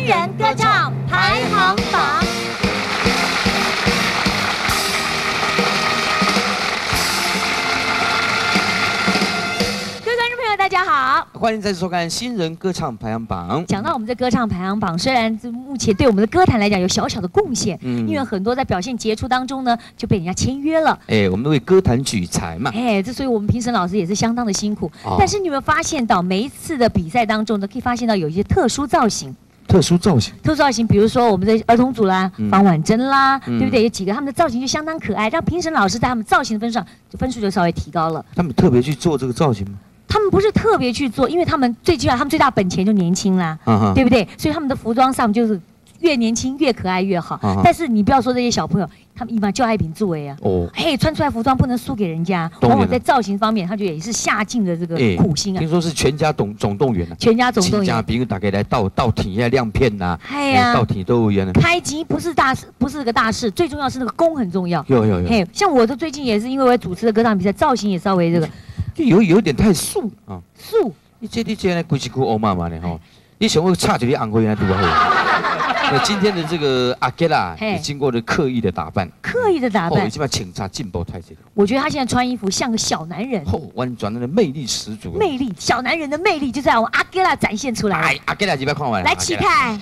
新人歌唱排行榜。各位观众朋友，大家好， 欢迎再次收看新人歌唱排行榜。 讲到我们这歌唱排行榜，虽然目前对我们的歌坛来讲有小小的贡献，因为很多在表现杰出当中呢，就被人家签约了。 我们为歌坛举才嘛。 所以我们评审老师也是相当的辛苦。但是你有没有发现到，每一次的比赛当中呢，可以发现到有一些特殊造型。 特殊造型， 比如说我们的儿童组啦，方婉珍啦，对不对？有几个他们的造型就相当可爱，让评审老师在他们造型的分数就稍微提高了。 他们特别去做这个造型吗？ 他们不是特别去做，因为他们最大本钱就年轻啦，对不对？所以他们的服装上就是越年轻越可爱越好。但是你不要说这些小朋友，他们一般就爱凭作为啊。穿出来服装不能输给人家，往往在造型方面，他就也是下尽了这个苦心啊。 听说是全家总动员啊， 全家总动员， 家朋友大概来到体下亮片呐，到体都有缘的。 开机不是个大事，最重要是那个功很重要。 有。 像我的最近也是因为我主持的歌唱比赛，造型也稍微这个。 就有点太素啊， 素。 你这呢，规身躯乌麻麻的吼，你想要差一点红灰来多好。今天的这个阿吉拉也经过了刻意的打扮，基本警察进步太多。 我觉得他现在穿衣服像个小男人， 完全的魅力十足。 小男人的魅力就在我们阿吉拉展现出来。 阿吉拉这边看完来起开。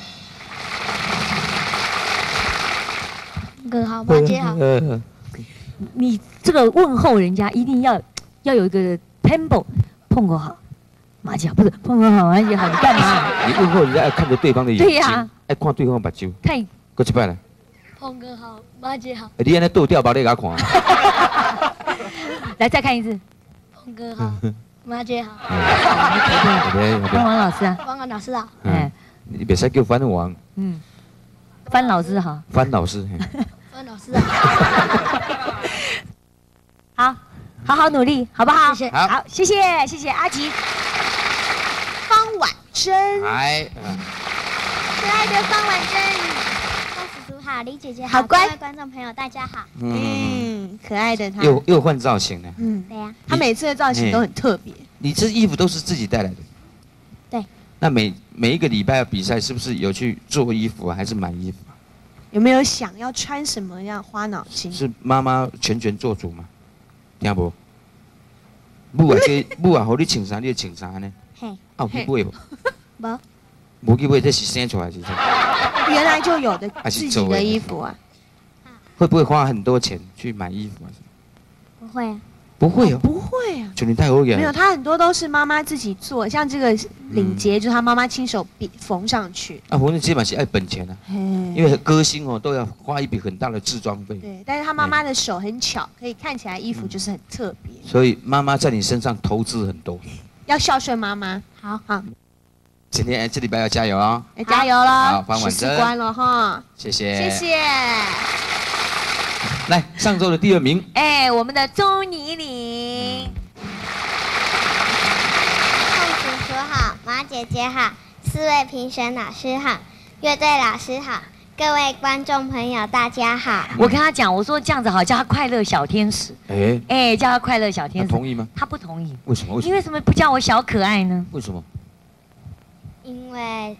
哥好，马姐好。 你这个问候人家一定要有一个 tempo， 碰过好，马姐好，不是碰过好，马姐好，你干嘛？ 你问候人家要看着对方的眼睛， 对呀， 爱看对方的目睭。 看， 过一摆来。 碰哥好，马姐好。 你安尼倒吊把你给看。 来再看一次。 碰哥好，马姐好。 方王老师啊。 方王老师好。 你别再叫番王。 番老师好。 番老师。 番老师好。 好好努力，好不好？ 谢谢。 好，谢谢阿吉。 方婉珍， 可爱的方婉珍，公叔叔好，李姐姐好，各位观众朋友大家好。 可爱的她。 又换造型了。 对呀。 她每次的造型都很特别。 你这衣服都是自己带来的？ 对。 那每一个礼拜要比赛，是不是有去做衣服还是买衣服？ 有没有想要穿什么样花脑筋？ 是妈妈全权做主吗？听无？母啊，互你穿啥，你就穿啥呢？有去买无？ 无。 无去买，这是生出来是啥？ 原来就有的自己的衣服啊。 会不会花很多钱去买衣服啊？ 不会啊。 不会哦。 不会啊。 就你太好眼。 没有，他很多都是妈妈自己做，像这个领结就是他妈妈亲手缝上去。 缝纫基本是爱本钱啊，因为歌星都要花一笔很大的制装费。 对，但是他妈妈的手很巧，可以看起来衣服就是很特别。 所以妈妈在你身上投资很多。 要孝顺妈妈。 好。 今天这礼拜要加油哦！ 加油了！ 好，方婉珍。 14关了哈。 谢谢。来，上周的第2名。 我们的周妮玲。 宋叔叔好，马姐姐好，4位评审老师好，乐队老师好，各位观众朋友大家好。 我跟他讲，我说这样子好，叫他快乐小天使。叫他快乐小天使。 他同意吗？ 他不同意。 为什么？ 你为什么不叫我小可爱呢？ 为什么？ 因为，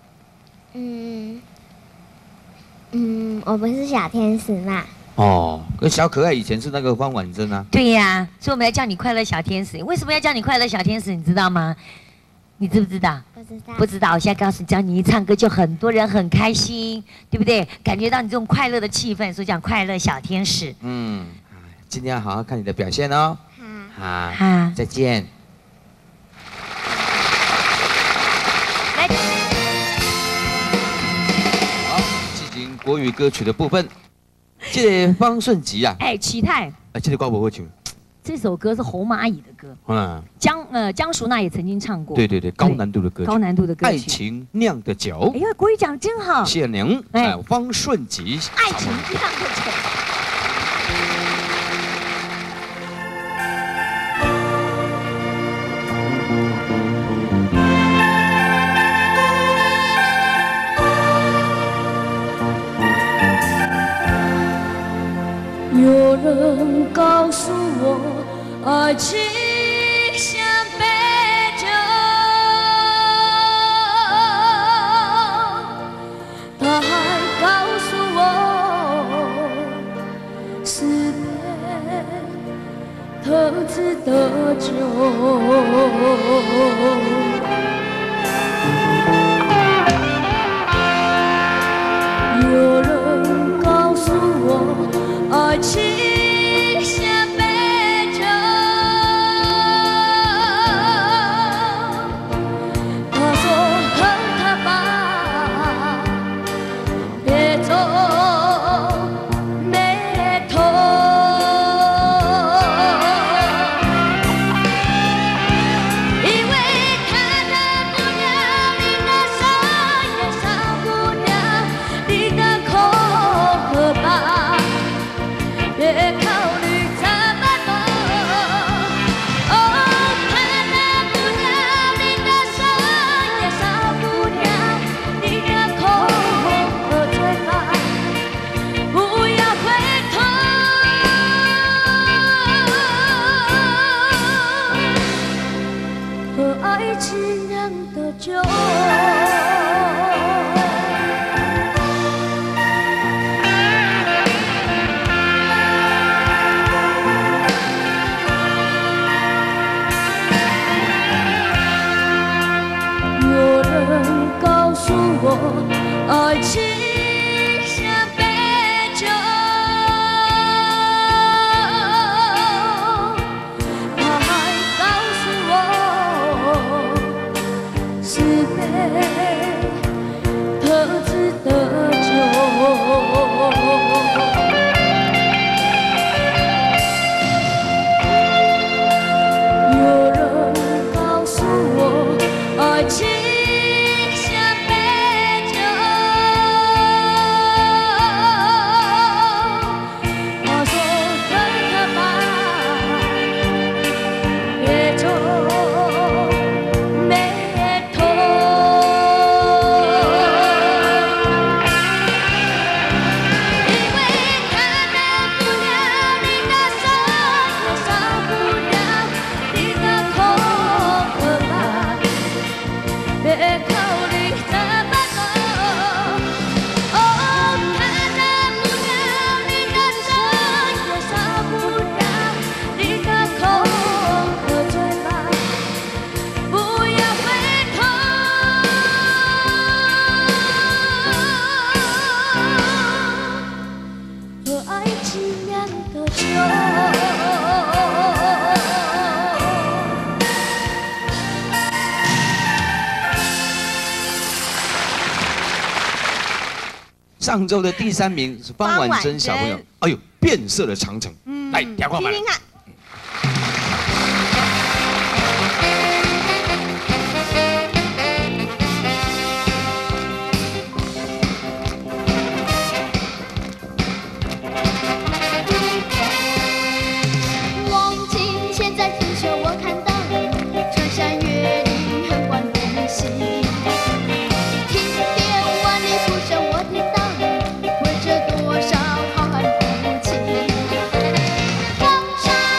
我不是小天使嘛。 跟小可爱以前是那个方婉珍啊。 对呀，所以我们要叫你快乐小天使。为什么要叫你快乐小天使？你知道吗？你知不知道？不知道。我现在告诉你，只要你一唱歌，就很多人很开心，对不对？感觉到你这种快乐的气氛，所以讲快乐小天使。 今天要好好看你的表现哦。 好， 再见。好，进行国语歌曲的部分。这个方顺吉啊， 启泰， 这个歌不会唱。 这首歌是侯蚂蚁的歌，江淑娜也曾经唱过。 对，高难度的歌曲。 爱情酿的酒。 国语讲真好。 谢您，方顺吉。 爱情酿的酒。 有人告诉我，爱情像杯酒， 有人告诉我，爱情像杯酒，他说喝它吧，别走没头。因为他的姑娘，你的傻眼小姑娘，你的口喝吧，别考虑这么多。哦，他的姑娘，你的傻眼小姑娘，你的口喝醉吧，不要回头。和爱情酿的酒。有人告诉我，爱情像杯酒，他还告诉我，是杯特制的酒。有人告诉我，爱情像杯酒，他说喝它吧，别皱眉头。因为他的姑娘，你的傻眼小姑娘，你的口喝吧，别考虑这么多。哦，他的姑娘，你的傻眼小姑娘，你的口喝醉吧，不要回头。和爱情酿的酒。 上周的第3名是方婉珍小朋友，哎呦，变色的长城，来，调过来。 听听看。 忘情现在腐朽，我看到穿山越岭，横贯东西。听遍万里浮生，我听到为这多少好汉不弃。黄沙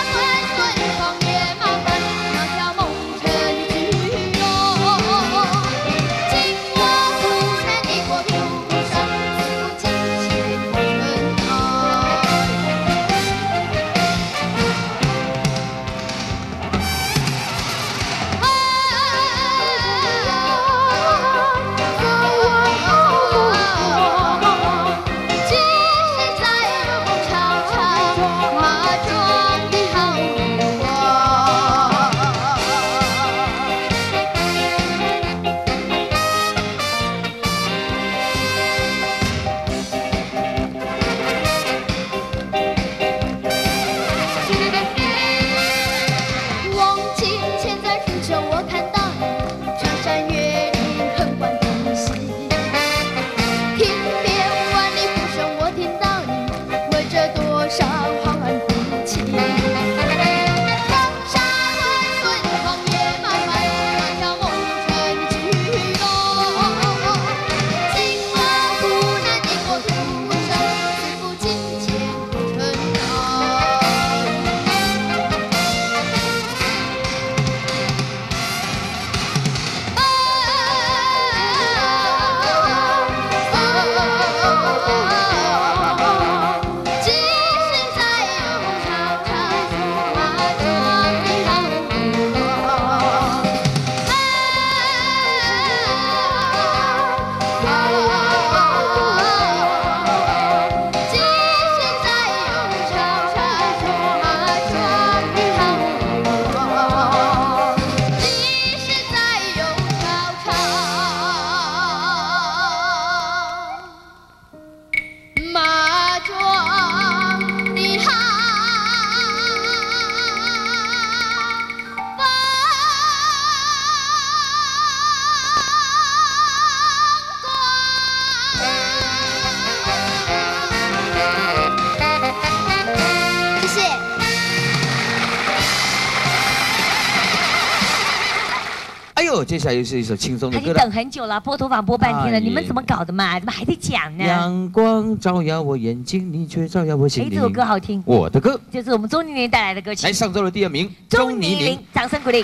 好，接下来又是一首轻松的歌了。 他已经等很久了，拨头发拨半天了，你们怎么搞的嘛？怎么还得讲呢？ 阳光照耀我眼睛，你却照耀我心灵。 这首歌好听， 我的歌， 这是我们钟妮玲带来的歌曲。 来，上周的第2名， 钟妮玲，掌声鼓励。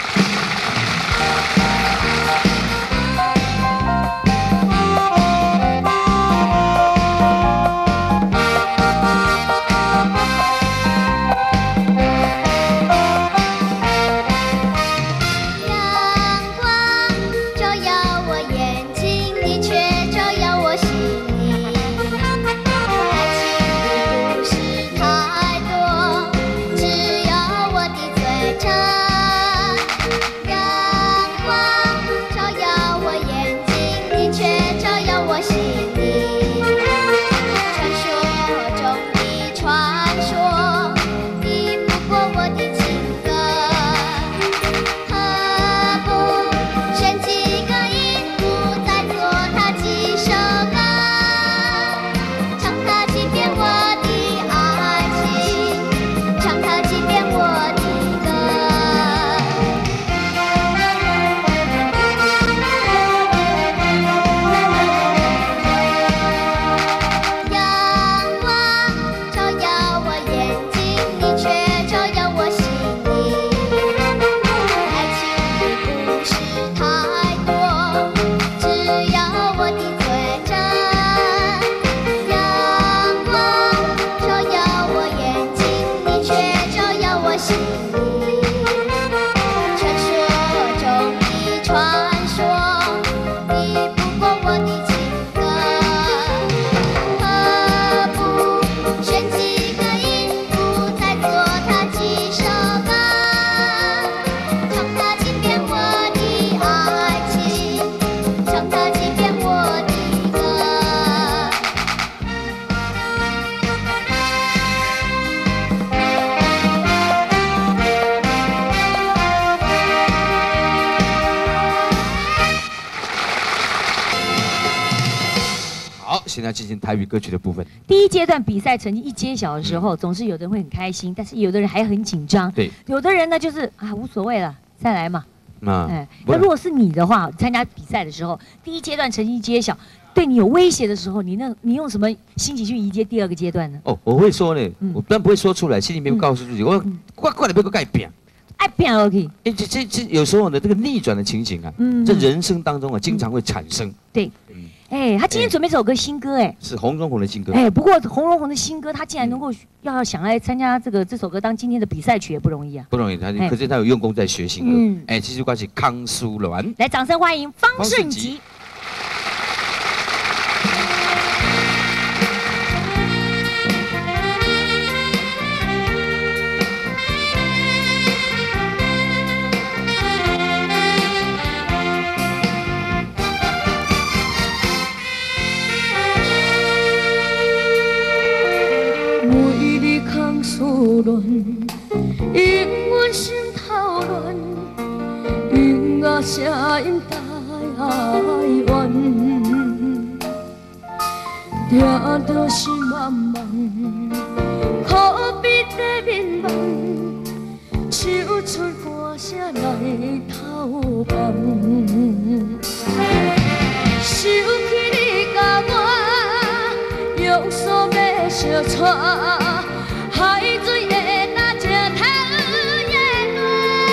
现在进行台语歌曲的部分。 第一阶段比赛成绩一揭晓的时候，总是有的人会很开心，但是有的人还很紧张。 对， 有的人呢就是啊无所谓了，再来嘛。 那如果是你的话，参加比赛的时候，第一阶段成绩揭晓，对你有威胁的时候，你用什么心情去迎接第2个阶段呢？ 哦，我会说呢，我当然不会说出来，心里面告诉自己，我快点别个改变。 爱变 OK， 这有时候呢，这个逆转的情形啊，在人生当中啊，经常会产生。 对，他今天准备这首歌新歌， 是洪荣宏的新歌。 不过洪荣宏的新歌，他竟然能够想来参加这首歌当今天的比赛曲也不容易啊， 不容易。可是他有用功在学新歌。其实关系康苏鸾， 来，掌声欢迎方顺吉。 苏论，永远心头乱，音乐声音台湾，听着心茫茫，可比在面茫，唱出歌声来透放，想起你甲我，用手要相带。海水的那只头也乱，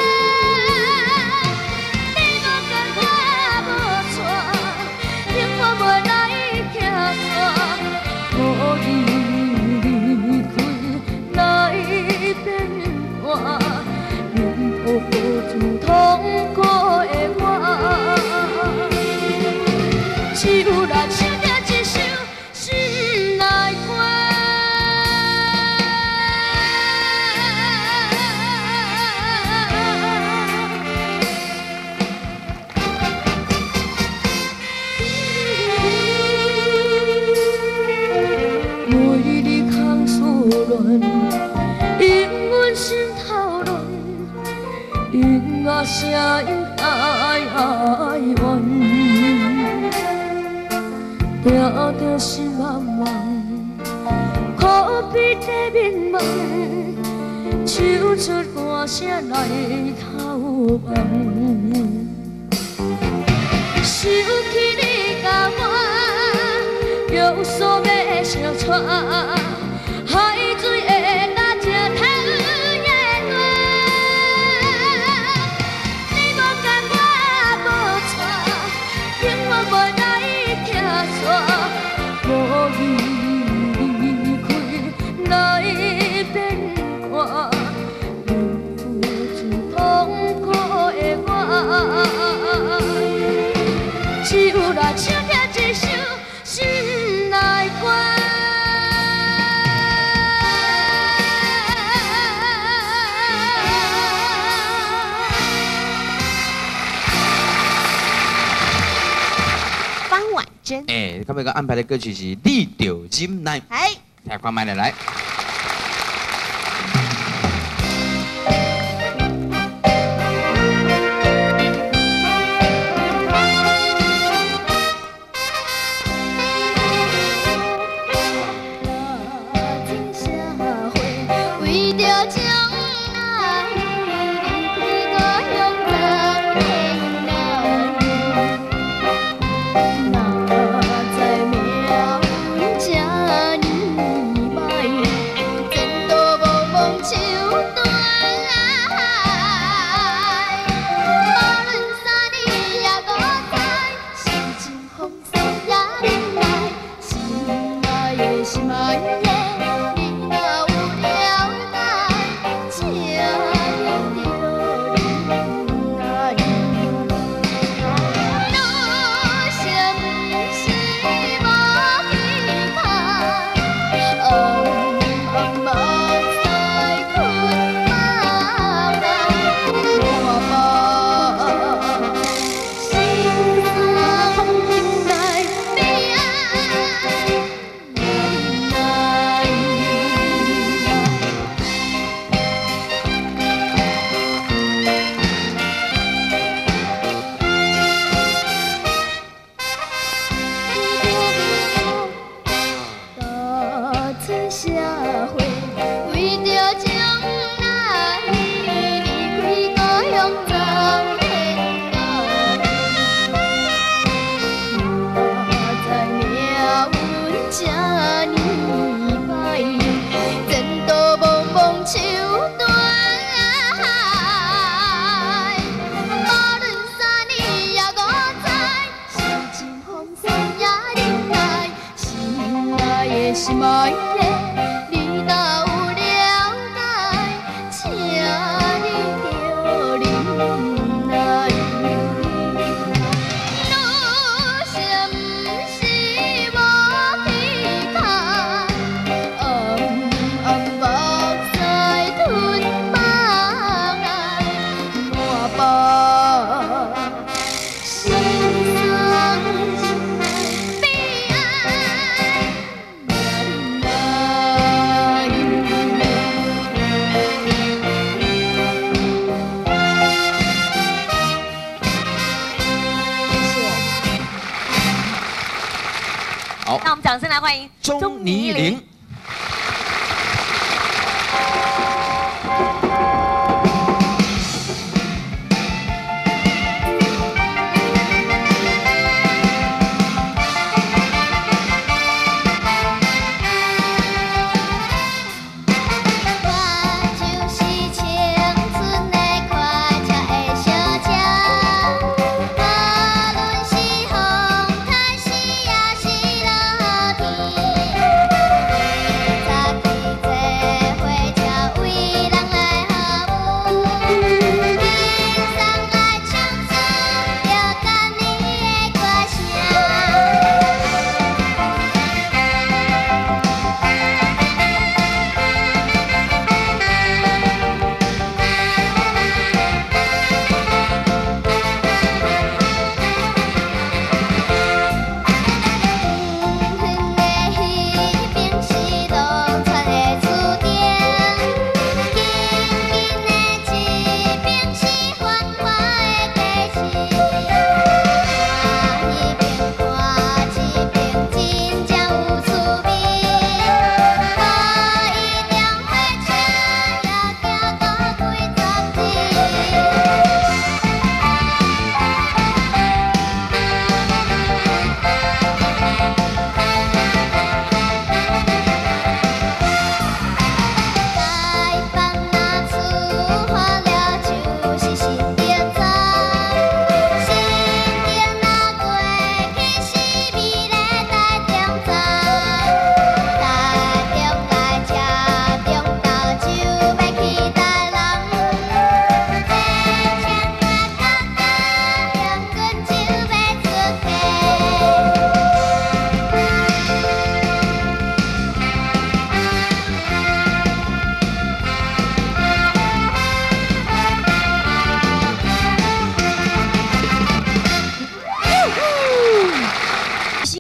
你无跟我无带，幸福袂来行山，予你离开来变化，任何自痛苦的我，只有咱唱着一首心内歌。永远心头乱，音乐声音台湾，听着心茫茫，可比在面茫，唱出歌声来透放。 起你甲我，约束要相娶。 海水会打这头的我，你无干我无错，永远袂来听说，无伊离开来变卦，付出痛苦的我，只有来唱听一首心内歌。 哎，他们个安排的歌曲是《你着忍耐》，来快慢的来。 心爱的，你若有了解，请你着忍耐。路是不是无期盼，暗目屎吞梦来满腹心酸。 好，那我们掌声来欢迎钟妮玲。